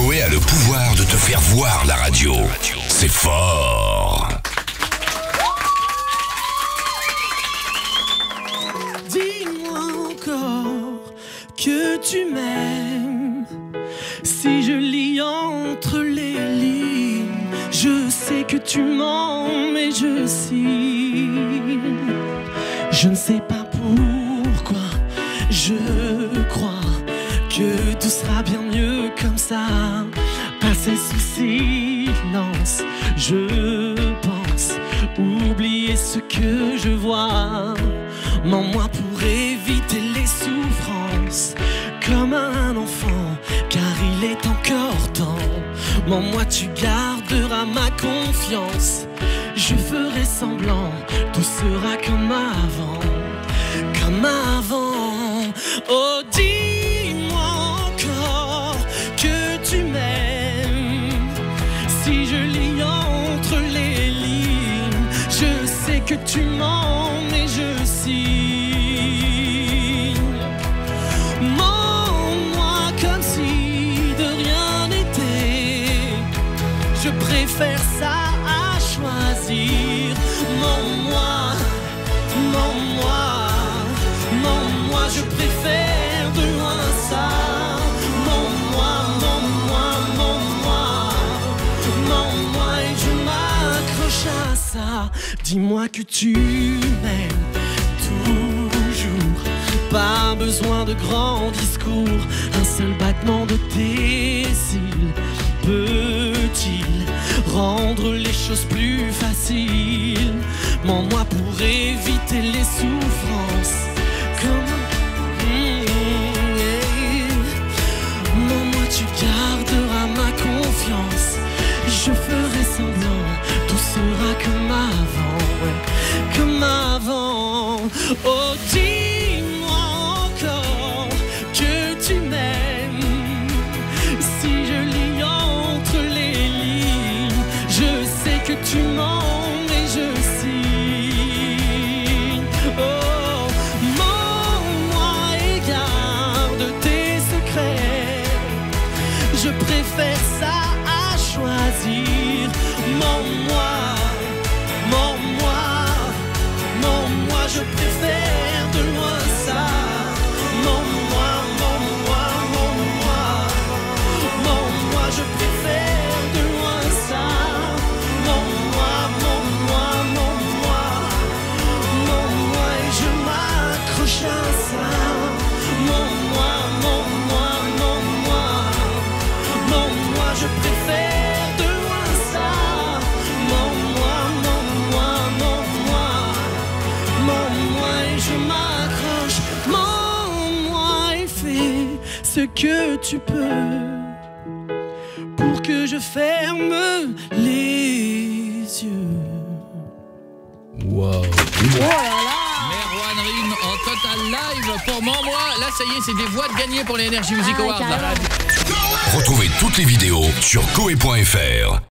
Coé a le pouvoir de te faire voir la radio. C'est fort. Dis-moi encore que tu m'aimes. Si je lis entre les lignes, je sais que tu mens, mais je signe. Je ne sais pas pourquoi, je crois que tout sera bien mieux comme ça. Passer sous silence, je pense oublier ce que je vois. Mens-moi pour éviter les souffrances, comme un enfant, car il est encore temps. Mens-moi, tu garderas ma confiance. Je ferai semblant, tout sera comme avant, comme avant. Oh, dis-moi encore que tu m'aimes. Si je lis entre les lignes, je sais que tu mens, mais je signe. Mens-moi comme si de rien n'était. Je préfère ça à choisir. Mens-moi, mens-moi, mens-moi, je préfère de loin ça. Mens-moi, mens-moi, mens-moi, mens-moi et je m'accroche à ça. Dis-moi que tu m'aimes toujours. Pas besoin de grands discours, un seul battement de tes cils peut-il rendre les choses plus faciles? Mens-moi pour éviter les souffrances. Mens-moi, tu garderas ma confiance. Je ferai semblant, tout sera comme avant, ouais, comme avant. Oh, dis-moi encore que tu m'aimes. Si je lis entre les lignes, je sais que tu mens, mais je signe. Oh, mens-moi et garde tes secrets. Je préfère ça à choisir. Mens-moi, mens-moi, mens-moi, je préfère de loin ça. Mens-moi, mens-moi, mens-moi, mens-moi, je préfère de loin ça. Mens-moi, mens-moi, mens-moi, mens-moi et je m'accroche à ça. Mens-moi, mens-moi, mens-moi, mens-moi, je préfère de loin ça. Mens-moi, mens-moi, mens-moi, mens-moi et je m'accroche. Mens-moi et fais ce que tu peux pour que je ferme les yeux. Wow. Merwan Rim en total live pour Mens-moi. Là, ça y est, c'est des voix de gagner pour les Energy Music Awards. Retrouvez toutes les vidéos sur coé.fr.